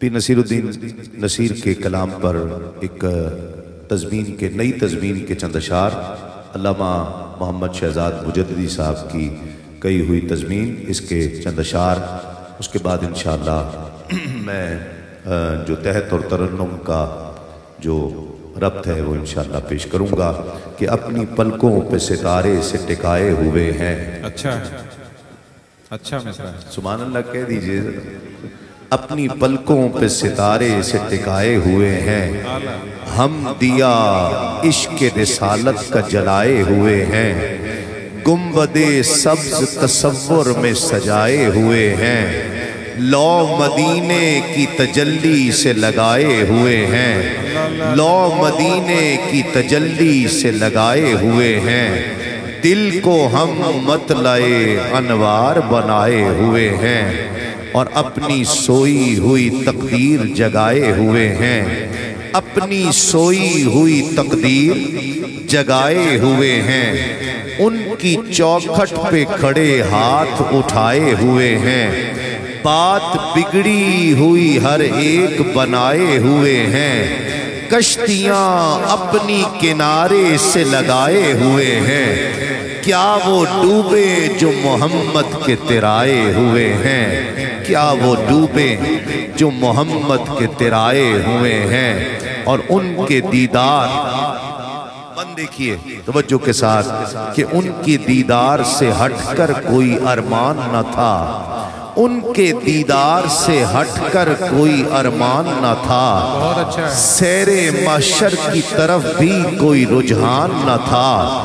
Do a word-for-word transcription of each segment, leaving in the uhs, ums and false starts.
پیر نصیر الدین نصیر کے کلام پر ایک تضمین کے نئی تضمین کے چند اشعار علامہ محمد شہزاد مجددی صاحب کی کہی ہوئی تضمین، اس کے چند اشعار، اس کے بعد انشاءاللہ میں جو تحت اور ترنم کا جو ربط ہے وہ انشاءاللہ پیش کروں گا کہ اپنی پلکوں پہ ستارے سے ٹکائے ہوئے ہیں۔ اچھا اچھا مثلا سبحان اللہ کہہ دیجئے، اپنی پلکوں پہ ستارے سے ٹکائے ہوئے ہیں، ہم دیا عشق رسالت کا جلائے ہوئے ہیں، گنبد سبز تصور میں سجائے ہوئے ہیں، لو مدینے کی تجلی سے لگائے ہوئے ہیں، لو مدینے کی تجلی سے لگائے ہوئے ہیں، دل کو ہم مطلع انوار بنائے ہوئے ہیں، اور اپنی سوئی ہوئی تقدیر جگائے ہوئے ہیں، اپنی سوئی ہوئی تقدیر جگائے ہوئے ہیں، ان کی چوکھٹ پہ کھڑے ہاتھ اٹھائے ہوئے ہیں، بات بگڑی ہوئی ہر ایک بنائے ہوئے ہیں، کشتیاں اپنی کنارے سے لگائے ہوئے ہیں، کیا وہ ڈوبے جو محمد کے ترائے ہوئے ہیں، کیا وہ ڈوبے جو محمد کے ترائے ہوئے ہیں، اور ان کے دیدار من دیکھیے توجہ کے ساتھ کہ ان کی دیدار سے ہٹ کر کوئی ارمان نہ تھا، ان کے دیدار سے ہٹ کر کوئی ارمان نہ تھا، سیر محشر کی طرف بھی کوئی رجحان نہ تھا،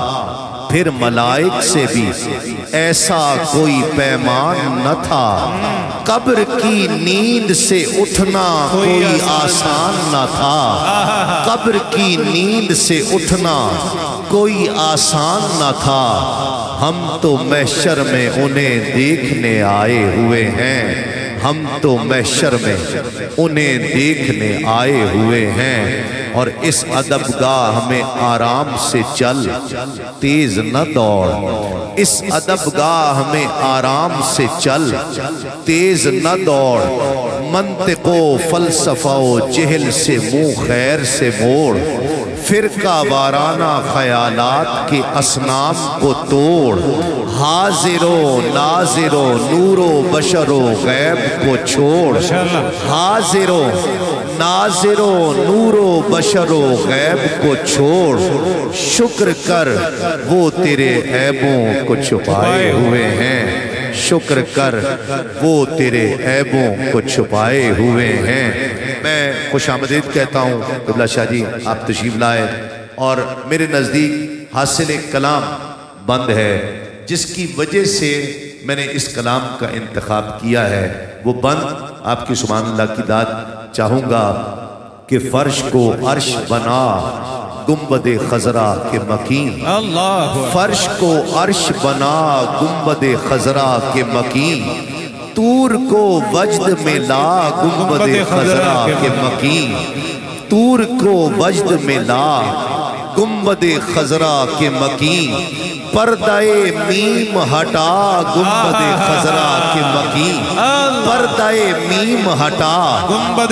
پھر ملائک سے بھی ایسا کوئی پیمان نہ تھا، قبر کی نیند سے اٹھنا کوئی آسان نہ تھا، قبر کی نیند سے اٹھنا کوئی آسان نہ تھا، ہم تو محشر میں انہیں دیکھنے آئے ہوئے ہیں، ہم تو محشر میں انہیں دیکھنے آئے ہوئے ہیں، اور اس ادبگاہ میں آرام سے چل تیز نہ دوڑ، اس ادبگاہ میں آرام سے چل تیز نہ دوڑ، منطق و فلسفہ و جہل سے منہ خیر سے موڑ، فرقہ وارانہ خیالات کے اصنام کو توڑ، حاضر و ناظر و نور و بشر و غیب کو چھوڑ، حاضر و ناظر و نور و بشر و غیب کو چھوڑ، شکر کر وہ تیرے عیبوں کو چھپائے ہوئے ہیں، شکر کر وہ تیرے عیبوں کو چھپائے ہوئے ہیں۔ میں خوش آمدید کہتا ہوں قبلہ شاہ جی، آپ تشریف لائے، اور میرے نزدیک حاصل کلام بند ہے، جس کی وجہ سے میں نے اس کلام کا انتخاب کیا ہے، وہ بند آپ کی سبحان اللہ کی داد چاہوں گا کہ فرش کو عرش بنا گنبد خضرا کے مکین، فرش کو عرش بنا گنبد خضرا کے مکین، طور کو وجد میں لا گنبد خضرا کے مکین، طور کو وجد میں لا گنبد خضرا کے مکین، پردہ میم ہٹا گنبد خضرا کے مکین، پردہ میم ہٹا گنبد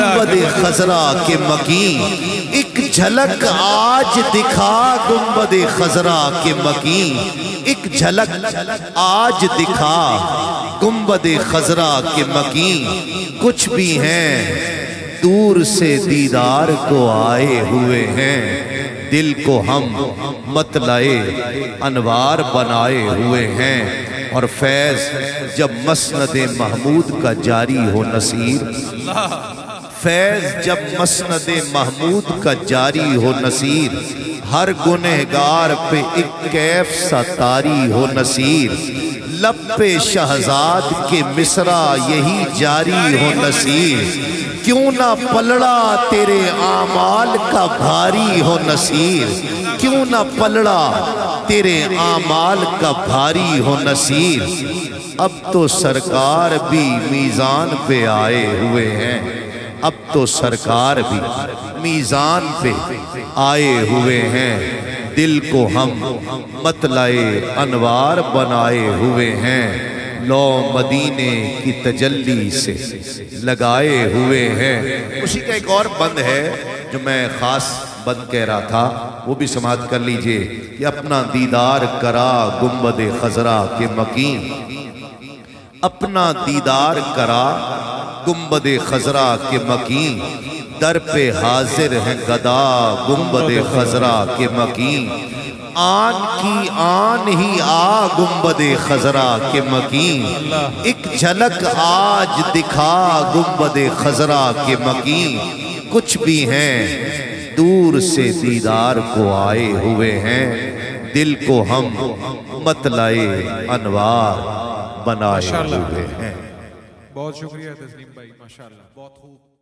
خضرا کے مکین، ایک جھلک آج دکھا گنبد خضرا کے مکین، ایک جھلک آج دکھا گنبد خضرا کے مکین، کچھ بھی ہیں دور سے دیدار کو آئے ہوئے ہیں، دل کو ہم مطلع انوار بنائے ہوئے ہیں، اور فیض جب مسند محمود کا جاری ہو نصیر، فیض جب مسند محمود کا جاری ہو نصیر، ہر گنہگار پہ ایک کیف سا طاری ہو نصیر، لب پہ شہزاد کے مصرع یہی جاری ہو نصیر، کیوں نہ پلڑا تیرے اعمال کا بھاری ہو نصیر، کیوں نہ پلڑا تیرے اعمال کا بھاری ہو نصیر، اب تو سرکار بھی میزان پہ آئے ہوئے ہیں، اب تو سرکار بھی میزان پہ آئے ہوئے ہیں، دل کو ہم مطلع انوار بنائے ہوئے ہیں، لو مدینے کی تجلی سے لگائے ہوئے ہیں۔ اسی کا ایک اور بند ہے جو میں خاص بند کہہ رہا تھا، وہ بھی سماعت کر لیجئے کہ اپنا دیدار کرا گنبد خضرا کے مکین، اپنا دیدار کرا گنبد خضرا کے مکین، در پہ حاضر ہیں گدا گنبد خضرا کے مکین، آن کی آن ہی آ گنبد خضرا کے مکین، ایک جھلک آج دکھا گنبد خضرا کے مکین، کچھ بھی ہیں دور سے دیدار کو آئے ہوئے ہیں، دل کو ہم مطلع انوار بنائے ہوئے ہیں۔ بہت شکریہ تسلیم بھائی، ماشاءاللہ بہت خوب۔